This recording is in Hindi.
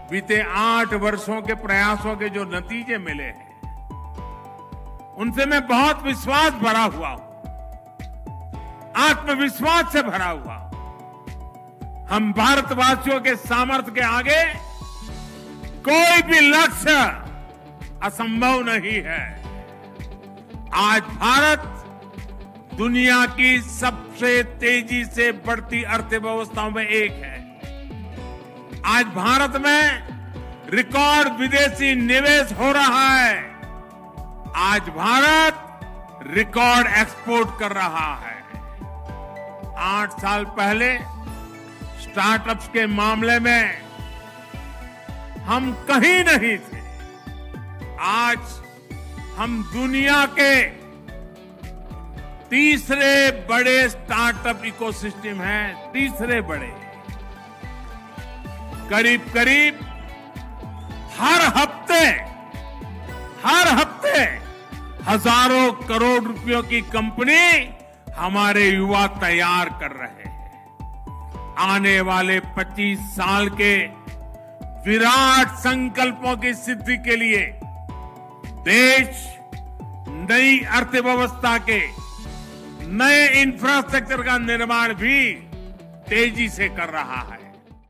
बीते 8 वर्षों के प्रयासों के जो नतीजे मिले हैं, उनसे मैं बहुत विश्वास भरा हुआ हूं, आत्मविश्वास से भरा हुआ हूं। हम भारतवासियों के सामर्थ्य के आगे कोई भी लक्ष्य असंभव नहीं है। आज भारत दुनिया की सबसे तेजी से बढ़ती अर्थव्यवस्थाओं में एक है। आज भारत में रिकॉर्ड विदेशी निवेश हो रहा है। आज भारत रिकॉर्ड एक्सपोर्ट कर रहा है। 8 साल पहले स्टार्टअप्स के मामले में हम कहीं नहीं थे। आज हम दुनिया के तीसरे बड़े स्टार्टअप इकोसिस्टम हैं, तीसरे बड़े। करीब करीब हर हफ्ते हजारों करोड़ रुपयों की कंपनी हमारे युवा तैयार कर रहे हैं। आने वाले 25 साल के विराट संकल्पों की सिद्धि के लिए देश नई अर्थव्यवस्था के नए इंफ्रास्ट्रक्चर का निर्माण भी तेजी से कर रहा है।